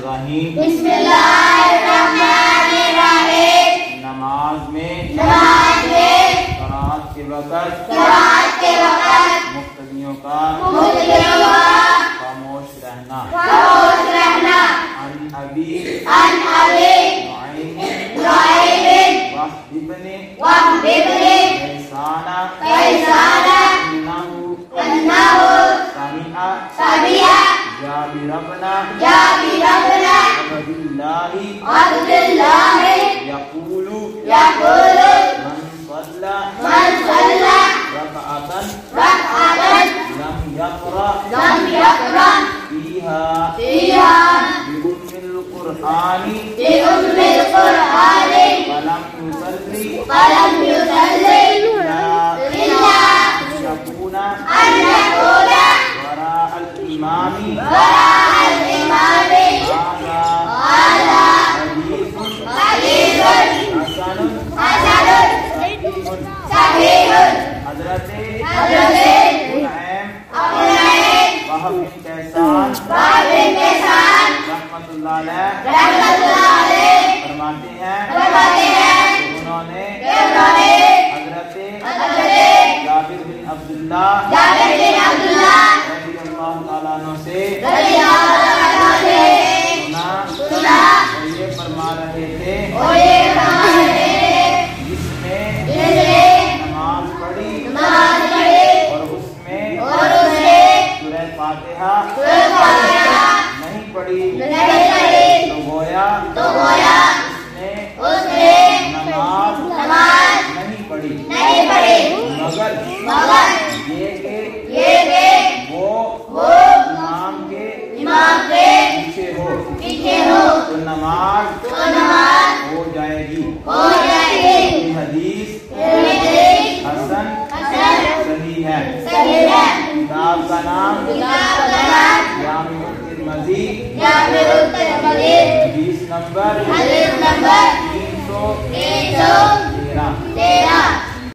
बिस्मिल्लाहिर्रहमानिर्रहीम। बिस्मिल्लाहिर्रहमानिर्रहीम। नमाज में क़राअत के वक़्त मुक़्तदियों का खामोश रहना। अन अबी नुअैम वहब इब्न कैसान अन्नहु समिअ जाबिर इब्न अब्दिल्लाह यक़ूलु मन सल्ला रकअतन लम यक़रा फीहा बिउम्मिल क़ुरआनी फलम युसल्ली इल्ला यकूना वराअल इमामी हाज़ा हदीसुन हसनुन सहीहुन। हज़रत वहब बिन कैसान रहमतुल्लाह अलैह फरमाते हैं उन्होंने हज़रत जाबिर बिन अब्दुल्लाह रज़ियल्लाहु ताला अन्हु से सुना और ये फरमा रहे थे जिसने नमाज पढ़ी और उसमें सूरह फातिहा नहीं पढ़ी तो गोया उसने नमाज नहीं पढ़ी मगर ये कि वो इमाम के पीछे हो तो नमाज हो जाएगी। ये हदीस हसन सही है। किताब का नाम जामिउत तिर्मिज़ी हदीस नंबर